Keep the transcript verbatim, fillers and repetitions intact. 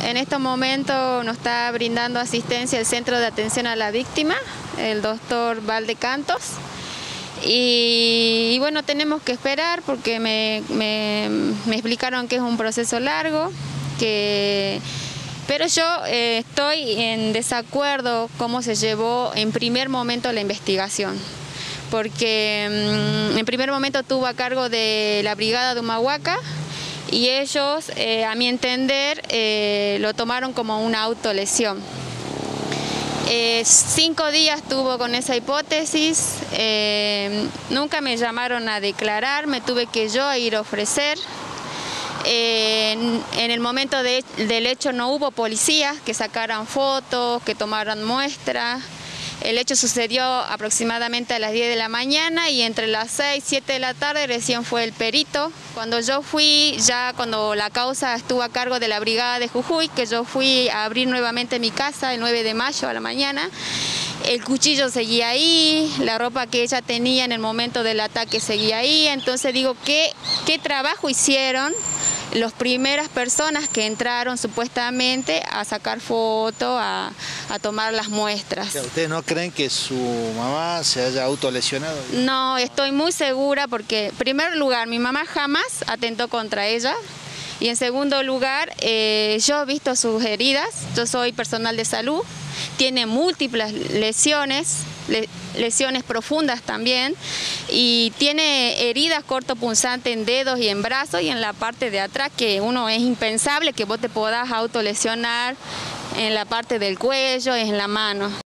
En estos momentos nos está brindando asistencia el Centro de Atención a la Víctima, el doctor Valdecantos. Y, y bueno, tenemos que esperar porque me, me, me explicaron que es un proceso largo, que, pero yo eh, estoy en desacuerdo cómo se llevó en primer momento la investigación. Porque mmm, en primer momento tuvo a cargo de la Brigada de Humahuaca y ellos, eh, a mi entender, eh, lo tomaron como una autolesión. Eh, cinco días tuvo con esa hipótesis, eh, nunca me llamaron a declarar, me tuve que yo ir a ofrecer. Eh, en, en el momento de, del hecho no hubo policías que sacaran fotos, que tomaran muestras. El hecho sucedió aproximadamente a las diez de la mañana y entre las seis, siete de la tarde recién fue el perito. Cuando yo fui, ya cuando la causa estuvo a cargo de la Brigada de Jujuy, que yo fui a abrir nuevamente mi casa el nueve de mayo a la mañana, el cuchillo seguía ahí, la ropa que ella tenía en el momento del ataque seguía ahí. Entonces digo, ¿qué, qué trabajo hicieron las primeras personas que entraron supuestamente a sacar fotos, a, a tomar las muestras? ¿Ustedes no creen que su mamá se haya autolesionado? No, estoy muy segura porque, en primer lugar, mi mamá jamás atentó contra ella. Y en segundo lugar, eh, yo he visto sus heridas, yo soy personal de salud, tiene múltiples lesiones, le, lesiones profundas también, y tiene heridas cortopunzantes en dedos y en brazos y en la parte de atrás, que uno es impensable que vos te puedas autolesionar en la parte del cuello, en la mano.